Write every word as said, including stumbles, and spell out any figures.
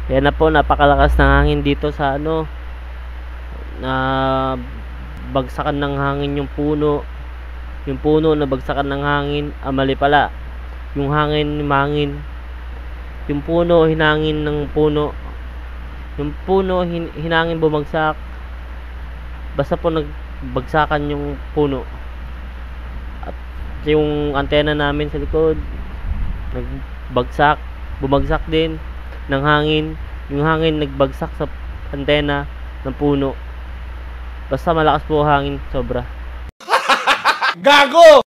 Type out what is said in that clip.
Yan na po, napakalakas ng hangin dito sa ano, na bagsakan ng hangin yung puno. Yung puno na bagsakan ng hangin, ah, mali pala. Yung hangin, mangin. Yung puno, hinangin ng puno. Yung puno, hin hinangin bumagsak. Basta po nagbagsakan yung puno. At yung antena namin sa likod, nagbagsak, bumagsak din ng hangin. Yung hangin nagbagsak sa antena ng puno. Basta malakas po hangin, sobra. Gago!